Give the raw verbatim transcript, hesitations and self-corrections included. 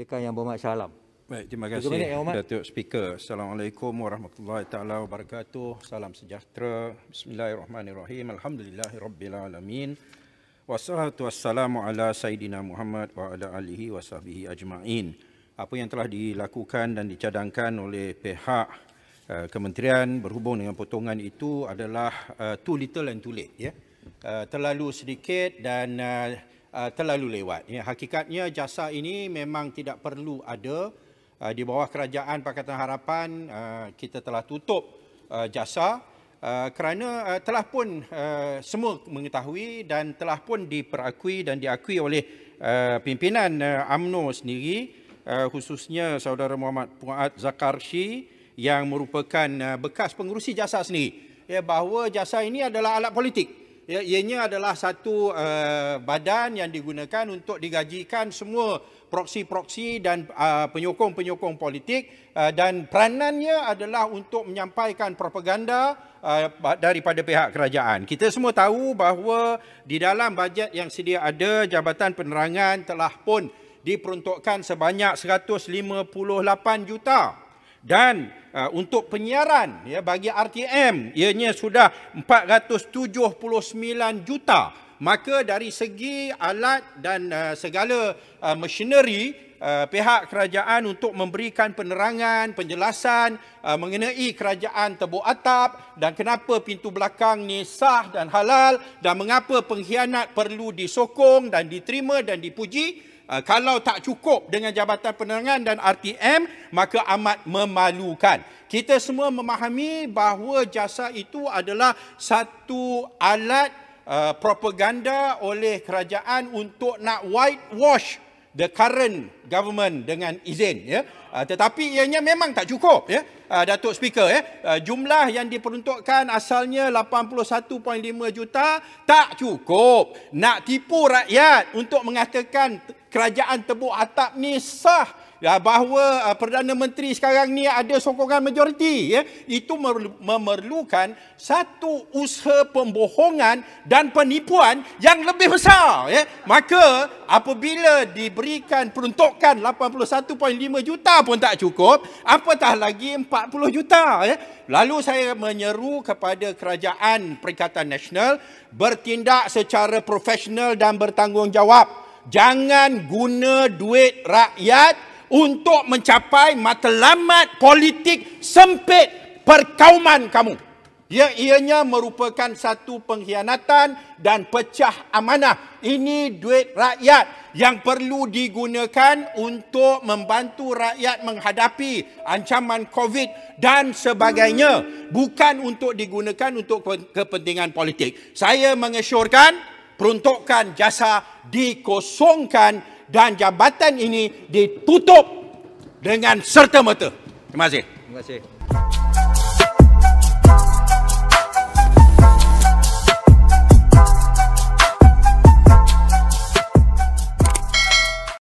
Speaker Yang Berhormat Shah Alam. Baik, terima kasih Datuk Speaker. Assalamualaikum warahmatullahi taala wabarakatuh. Salam sejahtera. Bismillahirrahmanirrahim. Alhamdulillahirabbil alamin. Wassalatu wassalamu ala sayidina Muhammad wa ala alihi wa sahbihi ajma'in. Apa yang telah dilakukan dan dicadangkan oleh pihak uh, kementerian berhubung dengan potongan itu adalah uh, too little and too late, ya. Uh, terlalu sedikit dan uh, Uh, terlalu lewat. Ya, hakikatnya jasa ini memang tidak perlu ada uh, di bawah kerajaan Pakatan Harapan. Uh, kita telah tutup uh, jasa uh, kerana uh, telah pun uh, semua mengetahui dan telah pun diperakui dan diakui oleh uh, pimpinan uh, UMNO sendiri, uh, khususnya saudara Muhammad Fuad Zakarshi yang merupakan uh, bekas pengurusi jasa sendiri, ya, bahawa jasa ini adalah alat politik. Ya, ianya adalah satu uh, badan yang digunakan untuk digajikan semua proksi-proksi dan uh, penyokong-penyokong politik uh, dan peranannya adalah untuk menyampaikan propaganda uh, daripada pihak kerajaan. Kita semua tahu bahawa di dalam bajet yang sedia ada, Jabatan Penerangan telah pun diperuntukkan sebanyak seratus lima puluh lapan juta. Dan uh, untuk penyiaran, ya, bagi R T M ianya sudah empat ratus tujuh puluh sembilan juta. Maka dari segi alat dan uh, segala uh, machinery, uh, pihak kerajaan untuk memberikan penerangan, penjelasan uh, mengenai kerajaan Tebuk Atap dan kenapa pintu belakang ni sah dan halal dan mengapa pengkhianat perlu disokong dan diterima dan dipuji. Uh, kalau tak cukup dengan Jabatan Penerangan dan R T M, maka amat memalukan. Kita semua memahami bahawa jasa itu adalah satu alat uh, propaganda oleh kerajaan untuk nak whitewash the current government dengan izin, ya. Uh, tetapi ianya memang tak cukup, ya, uh, Datuk Speaker, ya. Uh, jumlah yang diperuntukkan asalnya lapan puluh satu perpuluhan lima juta tak cukup. Nak tipu rakyat untuk mengatakan kerajaan Tebuk Atap ni sah, ya, bahawa uh, Perdana Menteri sekarang ni ada sokongan majoriti, ya, itu memerlukan satu usaha pembohongan dan penipuan yang lebih besar, ya. Maka apabila diberikan peruntukan lapan puluh satu perpuluhan lima juta pun tak cukup, apatah lagi empat puluh juta, ya. Lalu saya menyeru kepada Kerajaan Perikatan Nasional bertindak secara profesional dan bertanggungjawab. Jangan guna duit rakyat untuk mencapai matlamat politik sempit perkauman kamu. Ya, ianya merupakan satu pengkhianatan dan pecah amanah. Ini duit rakyat yang perlu digunakan untuk membantu rakyat menghadapi ancaman COVID dan sebagainya. Bukan untuk digunakan untuk kepentingan politik. Saya mengesyorkan peruntukan jasa dikosongkan dan jabatan ini ditutup dengan serta-merta. Terima kasih. Terima kasih.